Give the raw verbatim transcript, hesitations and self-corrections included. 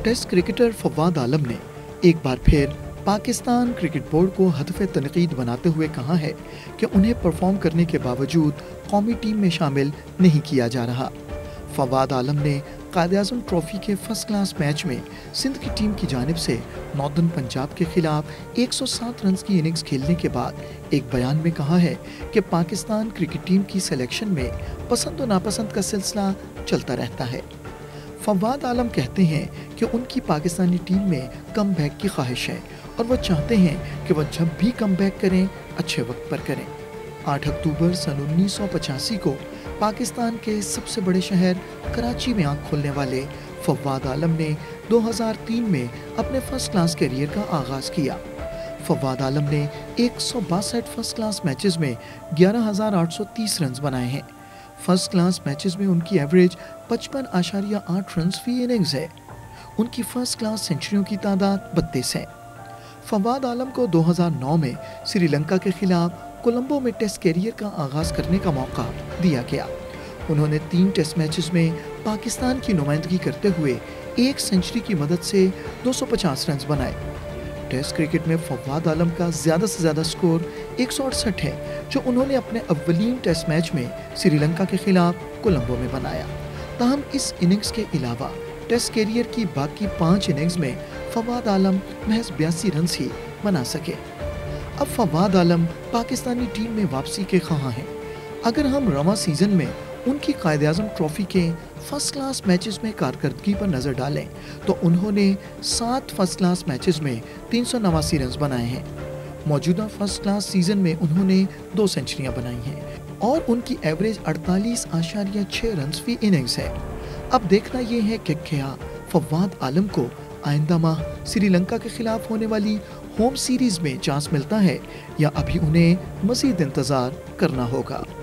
Test cricketer Fawad Alam ने एक बार फिर पाकिस्तान क्रिकेट बोर्ड को हदफ तनकीद बनाते हुए कहा है कि उन्हें परफॉर्म करने के बावजूद कौमी टीम में शामिल नहीं किया जा रहा। फवाद आलम ने क़ायद-ए-आज़म ट्रॉफी के फर्स्ट क्लास मैच में सिंध की टीम की जानिब से नॉर्दर्न पंजाब के खिलाफ एक सौ सात रन की इनिंग्स खेलने के बाद एक बयान में कहा है कि पाकिस्तान क्रिकेट टीम की सिलेक्शन में पसंद और नापसंद का सिलसिला चलता रहता है। फवाद आलम कहते हैं कि उनकी पाकिस्तानी टीम में कम बैक की ख्वाहिश है और वह चाहते हैं कि वह जब भी कम बैक करें अच्छे वक्त पर करें। आठ अक्टूबर सन उन्नीस सौ पचासी को पाकिस्तान के सबसे बड़े शहर कराची में आंख खोलने वाले फवाद आलम ने दो हज़ार तीन में अपने फर्स्ट क्लास करियर का आगाज़ किया। फवाद आलम ने एक सौ बासठ फर्स्ट क्लास मैचेस में ग्यारह हज़ार आठ सौ तीस रन बनाए हैं। फर्स्ट क्लास मैचेस में उनकी एवरेज पचपन आशारिया आठ रन फी इनिंग्स है। उनकी फर्स्ट क्लास सेंचुरियों की तादाद बत्तीस है। फवाद आलम को दो हज़ार नौ में श्रीलंका के खिलाफ कोलंबो में टेस्ट कैरियर का आगाज़ करने का मौका दिया गया। उन्होंने तीन टेस्ट मैचेस में पाकिस्तान की नुमाइंदगी करते हुए एक सेंचुरी की मदद से दो सौ पचास रन बनाए। टेस्ट क्रिकेट में फवाद आलम का ज़्यादा से ज़्यादा स्कोर एक सौ अड़सठ है, जो उन्होंने अपने अव्वलीन टेस्ट मैच में श्रीलंका के खिलाफ कोलंबो में बनाया। ताहम इस इनिंग्स के अलावा टेस्ट कैरियर की बाकी पाँच इनिंग्स में फवाद आलम महज बयासी रन ही बना सके। अब फवाद आलम पाकिस्तानी टीम में वापसी के ख्वाह हैं। अगर हम रवां सीज़न में उनकी क़ायद-ए-आज़म ट्रॉफी के फर्स्ट क्लास मैचेस में कारकर्दगी पर नज़र डालें तो उन्होंने सात फर्स्ट क्लास मैचेस में तीन सौ नवासी रन बनाए हैं। मौजूदा फर्स्ट क्लास सीज़न में उन्होंने दो सेंचुरियां बनाई हैं और उनकी एवरेज अड़तालीस आशारिया छः रन फी इनिंग्स है। अब देखना यह है कि क्या फवाद आलम को आइंदा माह श्रीलंका के खिलाफ होने वाली होम सीरीज़ में चांस मिलता है या अभी उन्हें मज़ीद इंतज़ार करना होगा।